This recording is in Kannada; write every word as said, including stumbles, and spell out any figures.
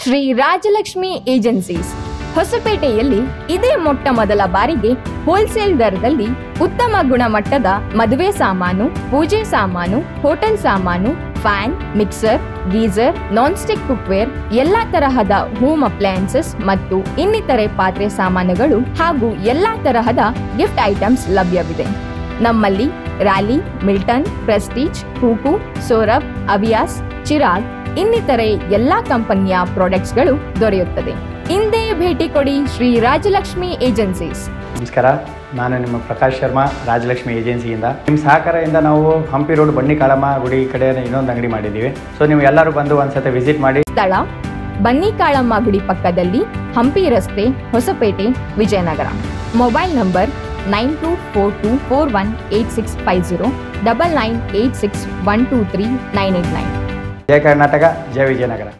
ಶ್ರೀ ರಾಜಲಕ್ಷ್ಮಿ ಏಜೆನ್ಸೀಸ್ ಹೊಸಪೇಟೆಯಲ್ಲಿ ಇದೇ ಮೊಟ್ಟ ಮೊದಲ ಬಾರಿಗೆ ಹೋಲ್ಸೇಲ್ ದರದಲ್ಲಿ ಉತ್ತಮ ಗುಣಮಟ್ಟದ ಮದುವೆ ಸಾಮಾನು, ಪೂಜೆ ಸಾಮಾನು, ಹೋಟೆಲ್ ಸಾಮಾನು, fan, mixer, geyser, non stick cookware, ಎಲ್ಲಾ ತರಹದ ಹೋಮ್ ಅಪ್ಲಯನ್ಸಸ್ ಮತ್ತು ಇನ್ನಿತರೆ ಪಾತ್ರೆ ಸಾಮಾನುಗಳು ಹಾಗೂ ಎಲ್ಲಾ ತರಹದ ಗಿಫ್ಟ್ ಐಟಮ್ಸ್ ಲಭ್ಯವಿದೆ. ನಮ್ಮಲ್ಲಿ ರ್ಯಾಲಿ, ಮಿಲ್ಟನ್, ಪ್ರೆಸ್ಟೀಜ್, ಕೂಕು, ಸೋರಬ್, ಅವಿಯಾಸ್, ಚಿರಾಗ್ ಇನ್ನಿತರೆ ಎಲ್ಲಾ ಕಂಪನಿಯ ಪ್ರಾಡಕ್ಟ್ಸ್ಗಳು ದೊರೆಯುತ್ತದೆ. ಹಿಂದೆ ಭೇಟಿ ಕೊಡಿ ಶ್ರೀ ರಾಜಲಕ್ಷ್ಮಿ ಏಜೆನ್ಸೀಸ್. ನಮಸ್ಕಾರ, ನಾನು ನಿಮ್ಮ ಪ್ರಕಾಶ್ ಶರ್ಮಾ, ರಾಜಲಕ್ಷ್ಮಿ ಏಜೆನ್ಸಿಯಿಂದ. ನಿಮ್ಮ ಸಹಕಾರದಿಂದ ನಾವು ಹಂಪಿ ರೋಡ್ ಬನ್ನಿ ಕಾಳಮ್ಮ ಗುಡಿ ಕಡೆ ಇನ್ನೊಂದು ಅಂಗಡಿ ಮಾಡಿದ್ದೀವಿ. ಸೊ ನೀವು ಎಲ್ಲರೂ ಬಂದು ಒಂದ್ಸತಿ ವಿಸಿಟ್ ಮಾಡಿ. ಸ್ಥಳ ಬನ್ನಿ ಕಾಳಮ್ಮ ಗುಡಿ ಪಕ್ಕದಲ್ಲಿ, ಹಂಪಿ ರಸ್ತೆ, Hosapete, Vijayanagara. Mobile number nine two four two four one eight six five zero double nine eight six one two three nine eight nine. ಜಯ ಕರ್ನಾಟಕ, ಜಯ ವಿಜಯನಗರ.